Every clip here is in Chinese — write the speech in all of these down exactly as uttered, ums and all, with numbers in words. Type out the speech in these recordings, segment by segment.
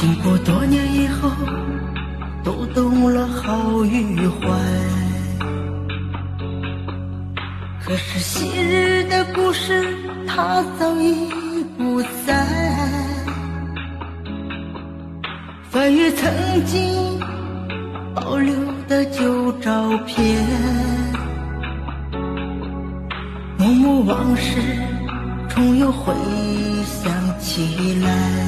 经过多年以后，都懂了好与坏。可是昔日的故事，它早已不在。翻阅曾经保留的旧照片，幕幕往事重又回想起来。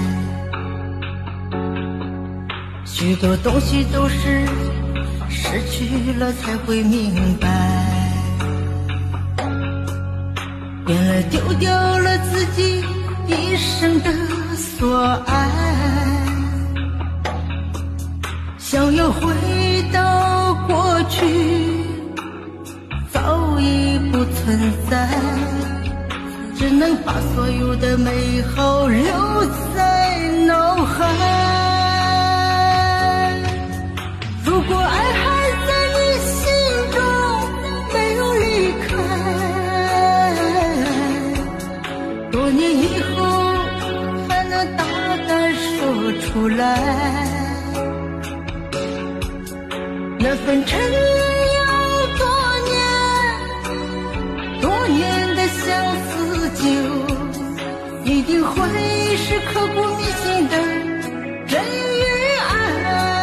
许多东西都是失去了才会明白，原来丢掉了自己一生的所爱。想要回到过去，早已不存在，只能把所有的美好留在脑海。如果爱还在你心中没有离开，多年以后还能大胆说出来，那份真要多年多年的相思酒，一定会是刻骨铭心的真与爱。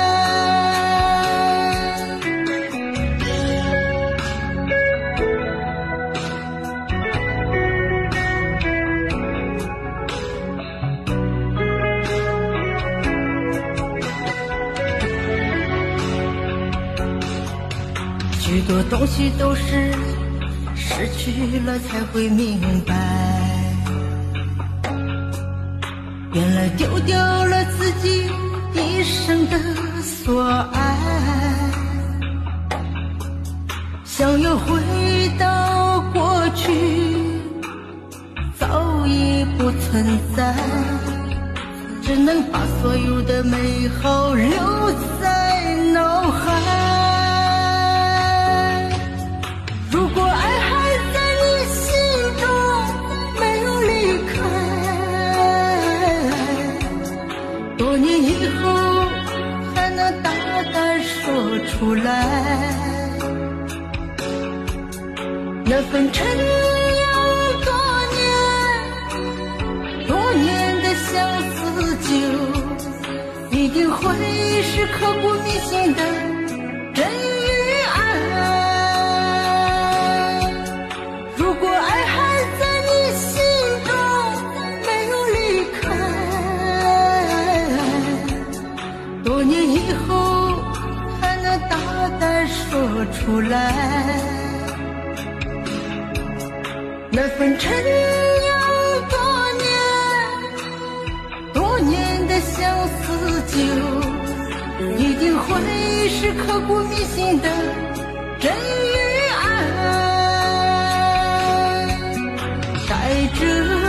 许多东西都是失去了才会明白，原来丢掉了自己一生的所爱。想要回到过去，早已不存在，只能把所有的美好留在脑海。如果爱还在你心中没有离开，多年以后还能大胆说出来，那份真要多年多年的相思酒，一定会是刻骨铭心的真与爱。如果爱还在你心中没有离开，多年以后还能大胆说出来，那份真要多年多年的相思酒，一定会是刻骨铭心的真与爱。带着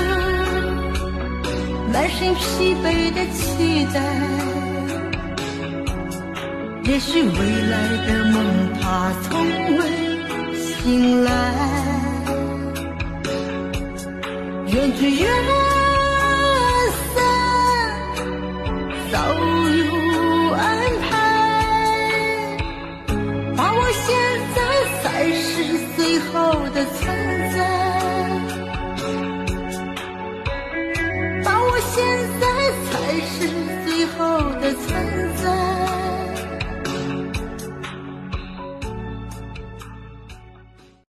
满身疲惫的期待，也许未来的梦它从未醒来，缘聚缘散早有安排，把握现在才是最好的存在，把握现在才是最好